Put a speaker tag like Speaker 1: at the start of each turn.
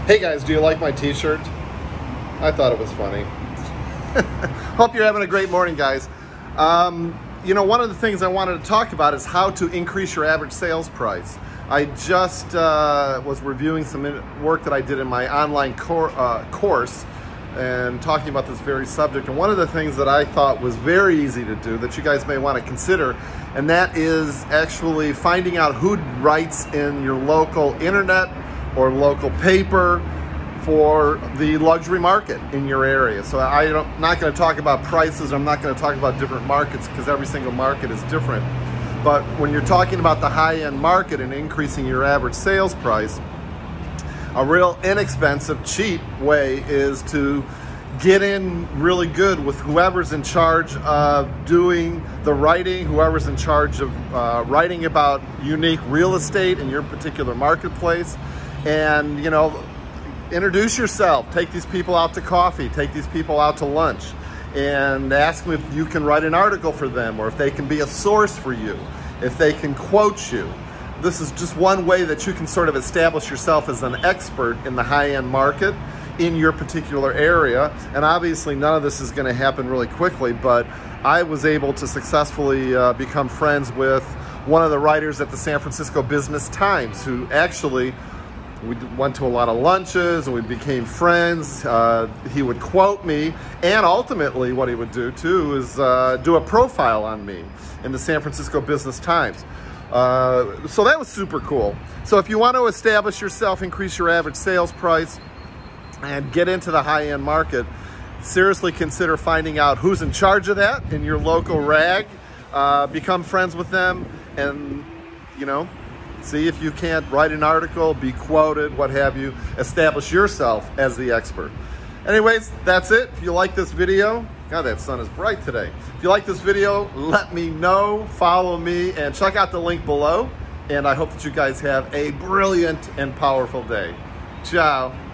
Speaker 1: Hey guys, do you like my t-shirt? I thought it was funny. Hope you're having a great morning, guys. You know, one of the things I wanted to talk about is how to increase your average sales price. I just was reviewing some work that I did in my online course and talking about this very subject. And one of the things that I thought was very easy to do that you guys may want to consider, and that is actually finding out who writes in your local internet or local paper for the luxury market in your area. So I'm not going to talk about prices. I'm not going to talk about different markets because every single market is different. But when you're talking about the high-end market and increasing your average sales price, a real inexpensive, cheap way is to get in really good with whoever's in charge of doing the writing, whoever's in charge of writing about unique real estate in your particular marketplace. And, you know, introduce yourself, take these people out to coffee, take these people out to lunch, and ask them if you can write an article for them, or if they can be a source for you, if they can quote you. This is just one way that you can sort of establish yourself as an expert in the high-end market in your particular area. And obviously none of this is going to happen really quickly, but I was able to successfully become friends with one of the writers at the San Francisco Business Times, who actually, we went to a lot of lunches and we became friends. He would quote me, and ultimately what he would do too is do a profile on me in the San Francisco Business Times. So that was super cool. So if you want to establish yourself, increase your average sales price, and get into the high-end market, seriously consider finding out who's in charge of that in your local rag. Become friends with them, and, you know, see if you can't write an article, be quoted, what have you. Establish yourself as the expert. Anyways, that's it. If you like this video, God, that sun is bright today. If you like this video, let me know, follow me, and check out the link below. And I hope that you guys have a brilliant and powerful day. Ciao.